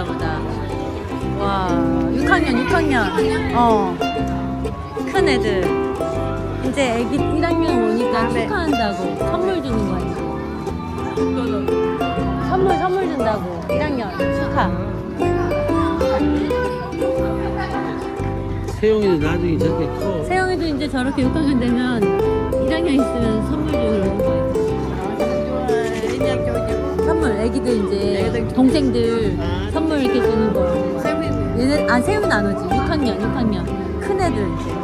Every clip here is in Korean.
애기인가 보다. 와, 6학년. 큰 애들. 이제 애기 1학년 오니까 축하한다고 선물 주는 거 아니야? 선물 준다고. 1학년 축하. 세용이도 나중에 저렇게 커. 세영이도 이제 저렇게 6학년 되면 1학년 있으면 선물 주는 거. 선물, 애기들 이제 동생들 선물 이렇게 주는 거. 얘네, 세영이는 안 오지. 6학년. 큰 애들 이제.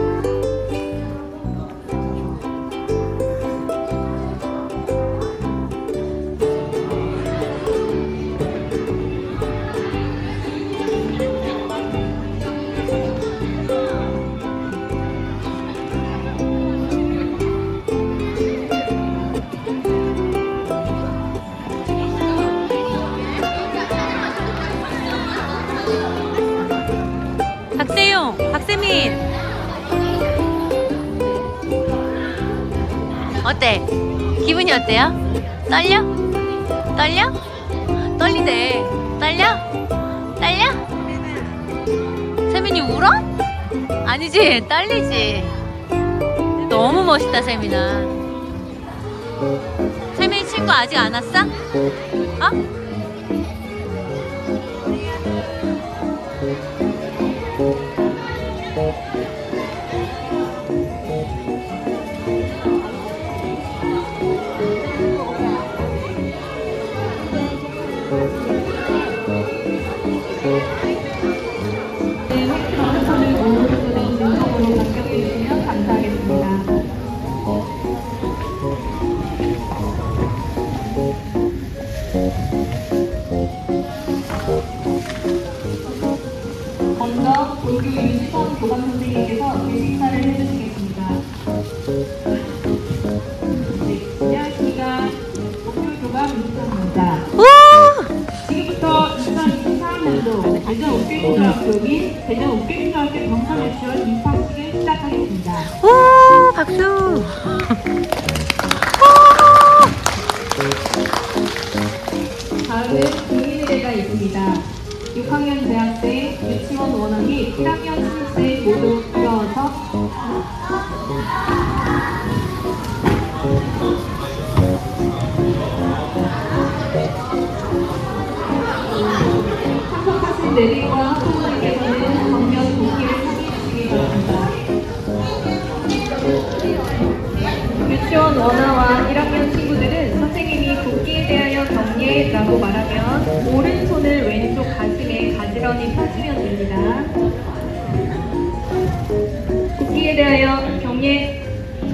박세용, 박세민 어때? 기분이 어때요? 떨려? 떨리대. 떨려? 세민이 울어? 아니지, 떨리지. 너무 멋있다, 세민아. 세민이 친구 아직 안 왔어? 어? 먼저 고교 유지선 교감 선생님께서 인사를 해주시겠습니다. 네, 안녕하십니까. 고교 교감 유지선입니다. 지금부터 2024학년도 대전 옥계중학교인 대전 옥계중학교 경선유치원 입학식을 시작하겠습니다. 오, 박수. 다음은 국민의례가 있습니다. 6학년 대학생, 유치원 원어 및 1학년 신입생 모두 일어서 참석하신 내리과 학부모님께서는 정면 동기를 확인해 주시기 바랍니다. 유치원 원어와 1학년 친구들은 선생님이 국기에 대하여 경례라고 말하면 오른손을 왼쪽 가슴에 가지런히 펴주면 됩니다. 국기에 대하여 경례.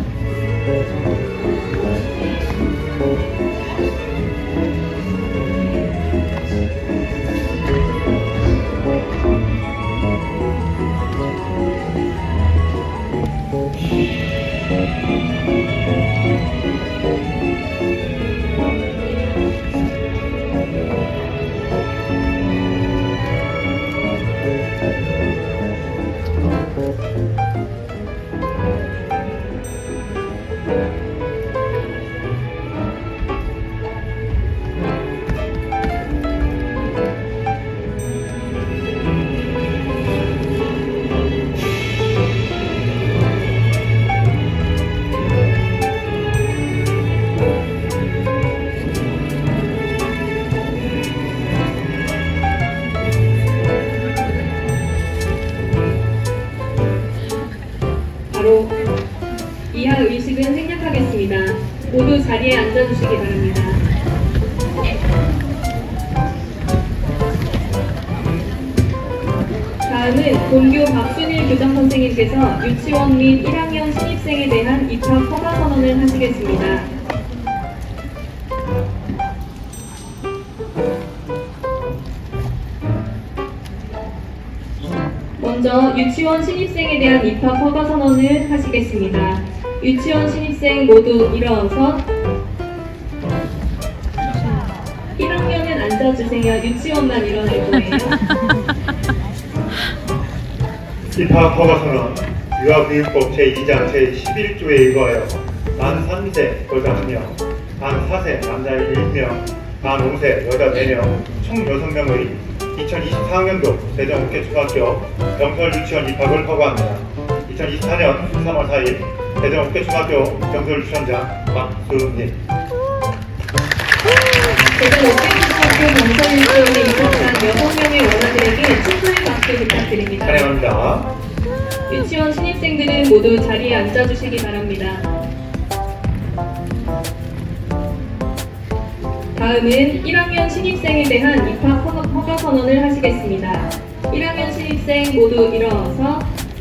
바로 이하 의식은 생략하겠습니다. 모두 자리에 앉아주시기 바랍니다. 다음은 본교 박순일 교장선생님께서 유치원 및 1학년 신입생에 대한 입학 허가 선언을 하시겠습니다. 먼저 유치원 신입생에 대한 입학 허가 선언을 하시겠습니다. 유치원 신입생 모두 일어서 1학년은 앉아주세요. 유치원만 일어날 거예요. 입학 허가 선언 유아교육법 제2장 제11조에 의거하여 만 3세 여자 1명, 만 4세 남자 1명, 만 5세 여자 4명, 총 6명의 2024학년도 대전옥계초등학교 병설 유치원 입학을 허가합니다. 2024년 3월 4일 대전옥계초등학교 병설 유치원장 박수님. 대전옥계초등학교 병설 유치원에 입학한 6명의 원아들에게 축하의 박수 부탁드립니다. 환영합니다. 유치원 신입생들은 모두 자리에 앉아주시기 바랍니다. 다음은 1학년 신입생에 대한 입학 허가 선언을 하시겠습니다. 1학년 신입생 모두 일어서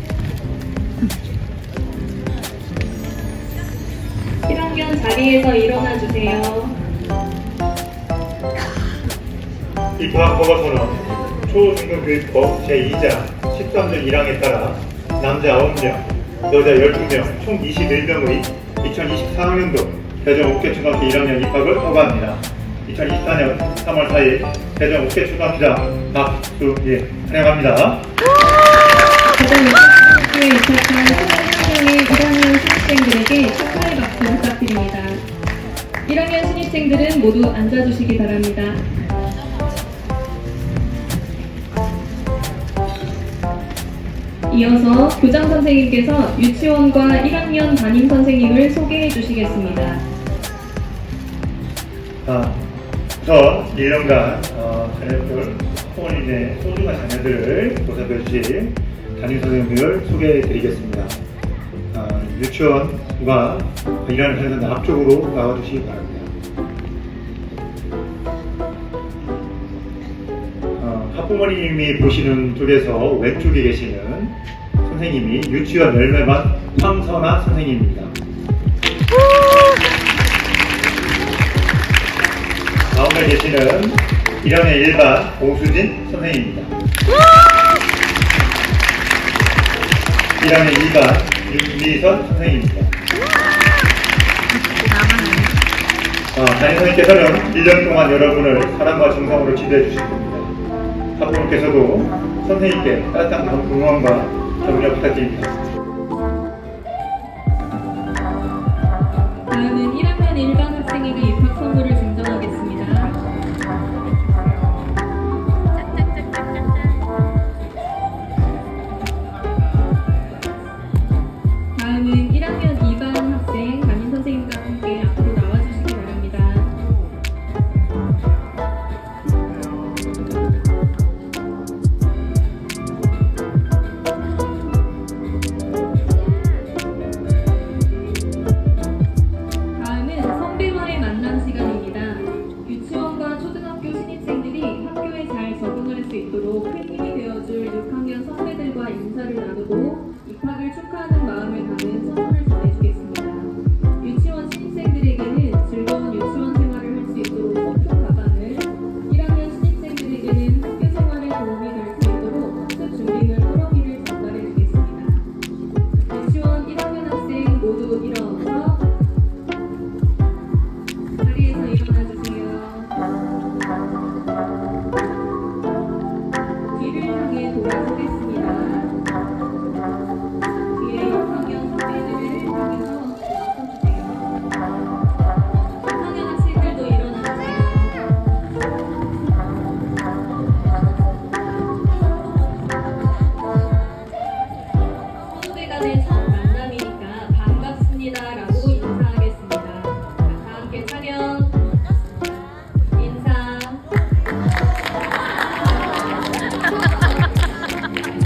1학년 자리에서 일어나 주세요. 입학 허가 선언 초중등교육법 제2장 13조 1항에 따라 남자 9명, 여자 12명, 총 21명의 2024학년도 대전옥계초등학교 1학년 입학을 허가합니다. 2024년 3월 4일 대전옥계초등학교장 박수님 환영합니다. 대전옥계초등학교에 입학한 21명의 1학년 신입생들에게 축하의 박수 부탁드립니다. 1학년 신입생들은 모두 앉아주시기 바랍니다. 이어서 교장 선생님께서 유치원과 1학년 담임 선생님을 소개해 주시겠습니다. 우선 1년간 자녀들, 부모님의 소중한 자녀들을 보살펴 주실 담임 선생님을 소개해 드리겠습니다. 유치원과 일하는 자녀들 앞쪽으로 나와 주시기 바랍니다. 학부모님이 보시는 쪽에서 왼쪽에 계시는 선생님이 유치원 열매반 황선아 선생님입니다. 다음에 계시는 1학년 1반 오수진 선생님입니다. 1학년 2반 윤미선 선생님입니다. 담임 선생님께서는 1년 동안 여러분을 사랑과 정성으로 지도해 주실 겁니다. 학부모께서도 선생님께 따뜻한 응원과 격려 부탁드립니다. 다음은 1학년 1반 학생에게 입학 선물을 증정하겠습니다. 다음은 1학년 2반 학생 담임 선생님과 함께 앞으로 나와주시기 바랍니다. 다음은 선배와의 만남 시간입니다. 유치원과 초등학교 신입생들이 학교에 잘 적응할 수 있도록 큰 힘이 되어줄 6학년 선배들과 인사를 나누고 입학을 축하하는 마음을 담은 선물을 전해주겠습니다. 유치원 신입생들에게는 즐거운 유치원 생활을 할 수 있도록 소품 가방을, 1학년 신입생들에게는 학교 생활에 도움이 될 수 있도록 학습 준비물 꾸러미를 전달해주겠습니다. 유치원 1학년 학생 모두 일어서 자리에서 일어나주세요. 뒤를 향해 돌아서겠습니다. 뒤에 6학년 선배들을 향해서 나서주세요. 3학년 학생들도 일어나주세요. 선후배 간의 첫 만남이니까 반갑습니다 라고 인사하겠습니다. 다 함께 차렷, 인사.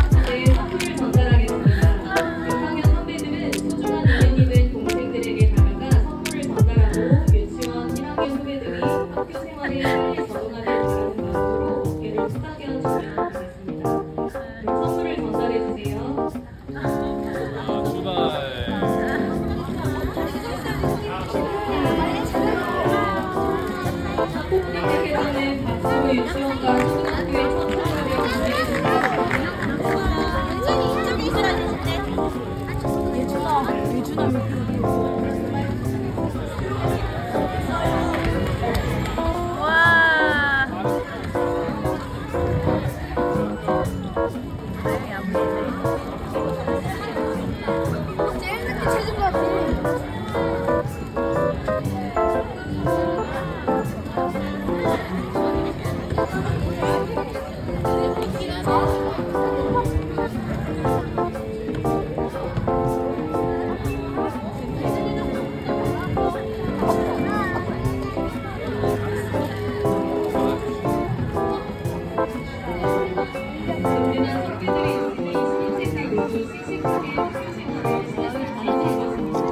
든든한 선배들이 있으니 신입생들 모두 씩씩하게 학교 생활을 시작할 수 있습니다.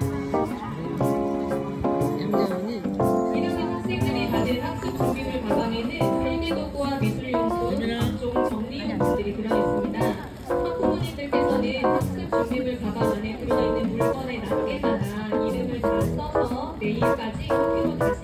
일하는 학생들이 받은 학습 준비물 가방에는 설계도구와 미술용품, 각종 정리용품들이 들어있습니다. 학부모님들께서는 학습 준비물 가방 안에 들어있는 물건의 낱개마다 이름을 다 써서 내일까지 학교로 다시